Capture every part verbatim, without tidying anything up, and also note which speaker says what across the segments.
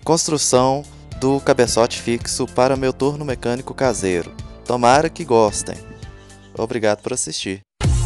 Speaker 1: Construção do cabeçote fixo para meu torno mecânico caseiro. Tomara que gostem. Obrigado por assistir.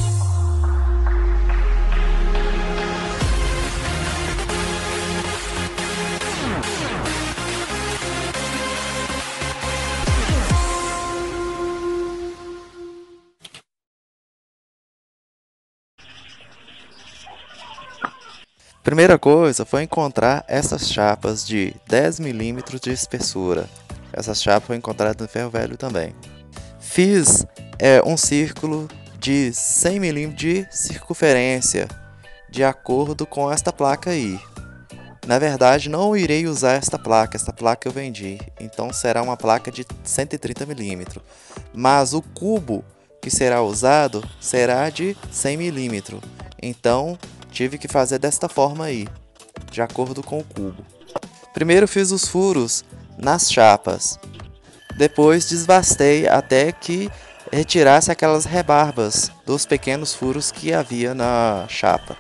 Speaker 1: Primeira coisa foi encontrar essas chapas de dez milímetros de espessura. Essas chapas foram encontradas no ferro velho também. Fiz é, um círculo de cem milímetros de circunferência, de acordo com esta placa aí. Na verdade, não irei usar esta placa, esta placa eu vendi, então será uma placa de cento e trinta milímetros. Mas o cubo que será usado será de cem milímetros, então tive que fazer desta forma aí, de acordo com o cubo. Primeiro fiz os furos nas chapas, depois desbastei até que retirasse aquelas rebarbas dos pequenos furos que havia na chapa.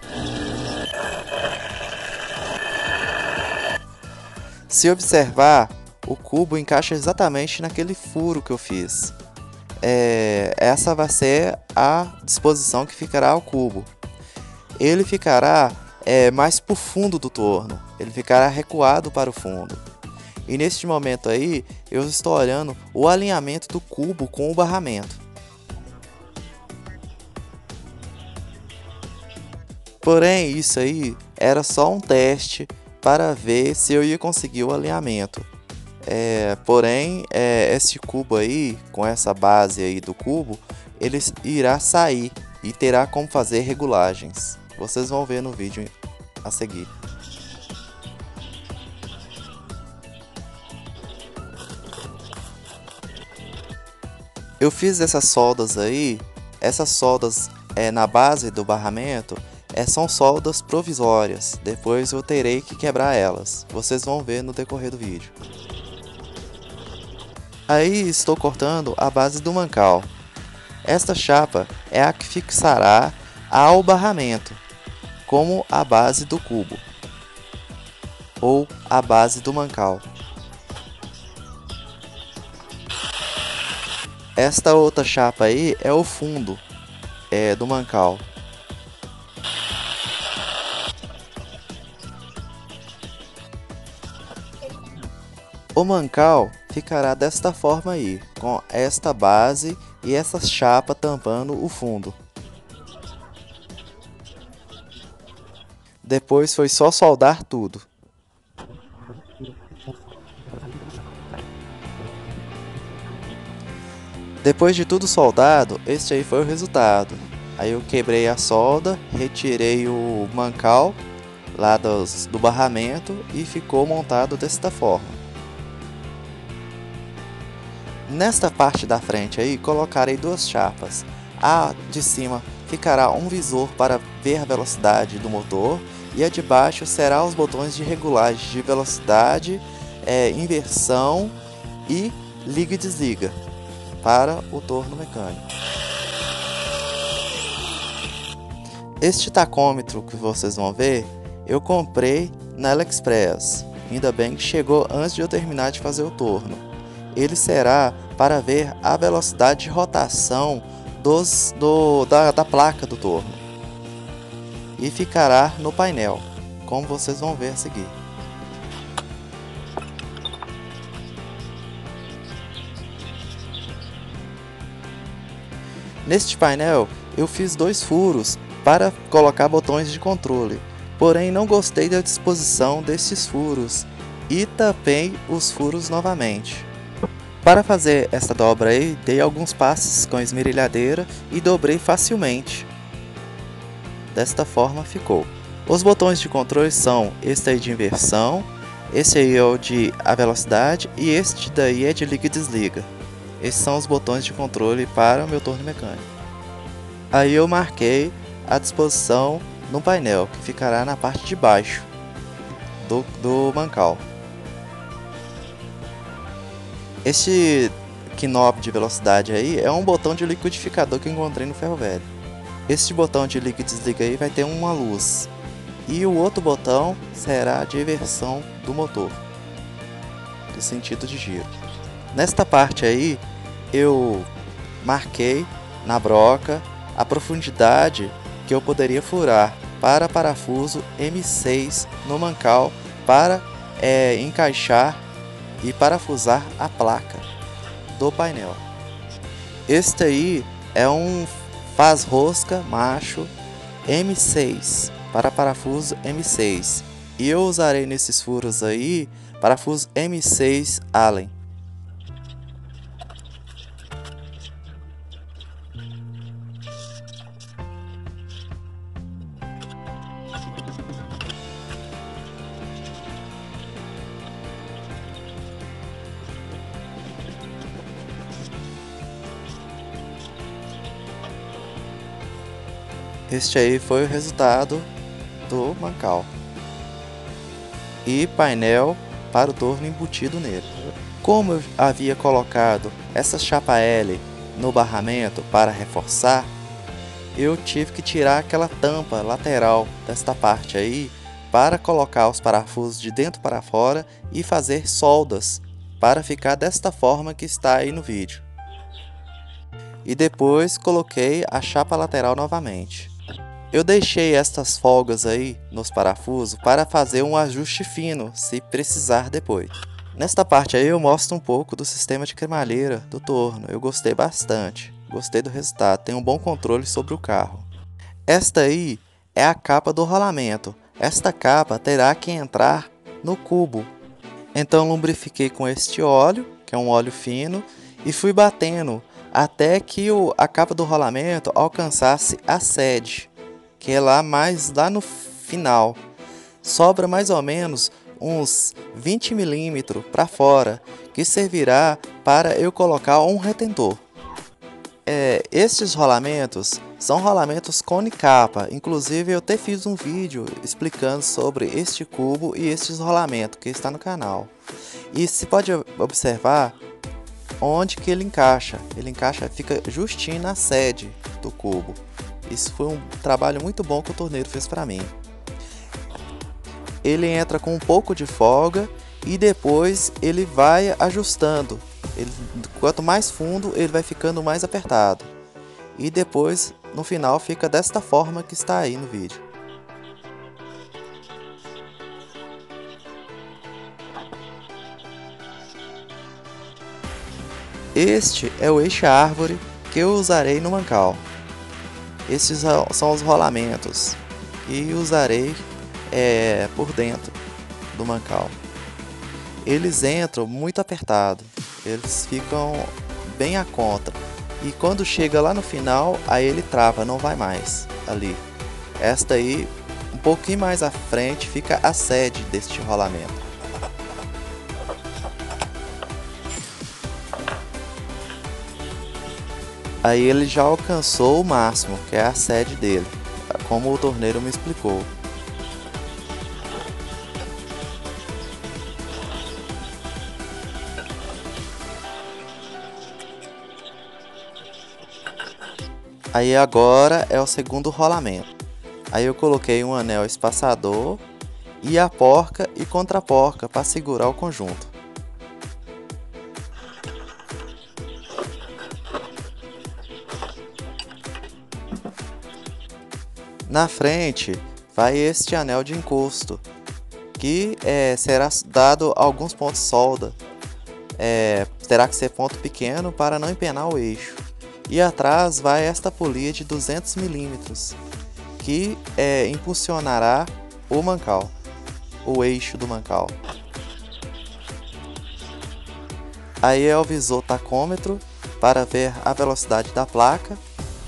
Speaker 1: Se observar, o cubo encaixa exatamente naquele furo que eu fiz. É, essa vai ser a disposição que ficará ao cubo. Ele ficará é, mais para o fundo do torno, ele ficará recuado para o fundo. E neste momento aí, eu estou olhando o alinhamento do cubo com o barramento. Porém, isso aí era só um teste para ver se eu ia conseguir o alinhamento. É, porém, é, esse cubo aí, com essa base aí do cubo, ele irá sair e terá como fazer regulagens. Vocês vão ver no vídeo a seguir. Eu fiz essas soldas aí, essas soldas é, na base do barramento, é, são soldas provisórias, depois eu terei que quebrar elas. Vocês vão ver no decorrer do vídeo. Aí estou cortando a base do mancal. Esta chapa é a que fixará ao barramento, como a base do cubo, ou a base do mancal. Esta outra chapa aí é o fundo é, do mancal. O mancal ficará desta forma aí, com esta base e essa chapa tampando o fundo. Depois foi só soldar tudo. Depois de tudo soldado, este aí foi o resultado. Aí eu quebrei a solda, retirei o mancal lá dos, do barramento e ficou montado desta forma. Nesta parte da frente aí colocarei duas chapas. A de cima ficará um visor para ver a velocidade do motor e a de baixo será os botões de regulagem de velocidade, é, inversão e liga e desliga para o torno mecânico. Este tacômetro que vocês vão ver, eu comprei na AliExpress. Ainda bem que chegou antes de eu terminar de fazer o torno. Ele será para ver a velocidade de rotação dos, do, da, da placa do torno. E ficará no painel, como vocês vão ver a seguir. Neste painel eu fiz dois furos para colocar botões de controle, porém não gostei da disposição destes furos e tampei os furos novamente. Para fazer esta dobra aí, dei alguns passos com a esmerilhadeira e dobrei facilmente. Desta forma ficou. Os botões de controle são este aí de inversão, esse aí é o de a velocidade e este daí é de liga e desliga. Esses são os botões de controle para o meu torno mecânico. Aí eu marquei a disposição no painel, que ficará na parte de baixo do, do mancal. Este knob de velocidade aí é um botão de liquidificador que eu encontrei no ferro velho. Este botão de liga e desliga aí vai ter uma luz. E o outro botão será de inversão do motor. do sentido de giro. Nesta parte aí, eu marquei na broca a profundidade que eu poderia furar para parafuso M seis no mancal para é, encaixar e parafusar a placa do painel. Este aí é um faz-rosca macho M seis para parafuso M seis e eu usarei nesses furos aí parafuso M seis Allen. Este aí foi o resultado do mancal e painel para o torno embutido nele. Como eu havia colocado essa chapa L no barramento para reforçar, eu tive que tirar aquela tampa lateral desta parte aí para colocar os parafusos de dentro para fora e fazer soldas para ficar desta forma que está aí no vídeo. E depois coloquei a chapa lateral novamente. Eu deixei estas folgas aí nos parafusos para fazer um ajuste fino, se precisar depois. Nesta parte aí eu mostro um pouco do sistema de cremalheira do torno. Eu gostei bastante, gostei do resultado, tem um bom controle sobre o carro. Esta aí é a capa do rolamento. Esta capa terá que entrar no cubo. Então lubrifiquei com este óleo, que é um óleo fino, e fui batendo até que o, a capa do rolamento alcançasse a sede, que é lá mais lá no final. Sobra mais ou menos uns vinte milímetros para fora, que servirá para eu colocar um retentor. É, estes rolamentos são rolamentos cone capa, inclusive eu até fiz um vídeo explicando sobre este cubo e estes rolamentos que está no canal. E se pode observar onde que ele encaixa, ele encaixa, fica justinho na sede do cubo. Isso foi um trabalho muito bom que o torneiro fez para mim. Ele entra com um pouco de folga e depois ele vai ajustando. Ele, quanto mais fundo, ele vai ficando mais apertado. E depois, no final, fica desta forma que está aí no vídeo. Este é o eixo árvore que eu usarei no mancal. Estes são os rolamentos que usarei é, por dentro do mancal. Eles entram muito apertado, eles ficam bem a contra. E quando chega lá no final, aí ele trava, não vai mais ali. Esta aí, um pouquinho mais à frente, fica a sede deste rolamento. Aí ele já alcançou o máximo, que é a sede dele, como o torneiro me explicou. Aí agora é o segundo rolamento. Aí eu coloquei um anel espaçador e a porca e contraporca para segurar o conjunto. Na frente vai este anel de encosto, que é, será dado alguns pontos de solda. É, terá que ser ponto pequeno para não empenar o eixo. E atrás vai esta polia de duzentos milímetros, que é, impulsionará o mancal, o eixo do mancal. Aí é o visor tacômetro para ver a velocidade da placa.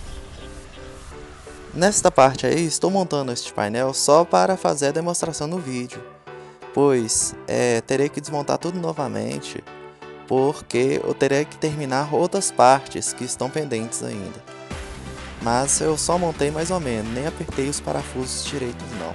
Speaker 1: Nesta parte aí estou montando este painel só para fazer a demonstração no vídeo, pois é, terei que desmontar tudo novamente, porque eu terei que terminar outras partes que estão pendentes ainda. Mas eu só montei mais ou menos, nem apertei os parafusos direitos não.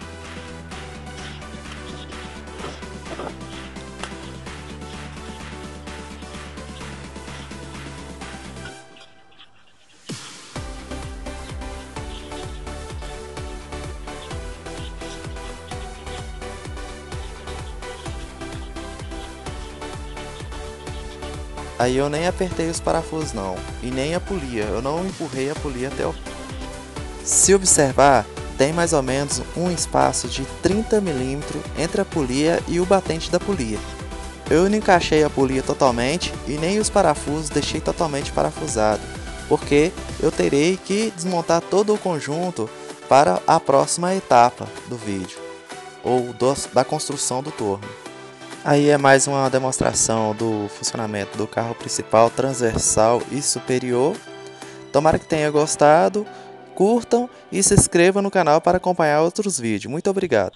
Speaker 1: Aí eu nem apertei os parafusos não, e nem a polia, eu não empurrei a polia até o... Se observar, tem mais ou menos um espaço de trinta milímetros entre a polia e o batente da polia. Eu não encaixei a polia totalmente e nem os parafusos deixei totalmente parafusado, porque eu terei que desmontar todo o conjunto para a próxima etapa do vídeo, ou do, da construção do torno. Aí é mais uma demonstração do funcionamento do carro principal, transversal e superior. Tomara que tenha gostado, curtam e se inscrevam no canal para acompanhar outros vídeos. Muito obrigado!